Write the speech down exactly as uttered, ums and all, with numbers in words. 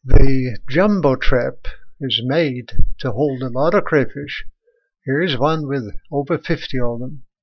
The jumbo trap is made to hold a lot of crayfish. Here is one with over fifty of them.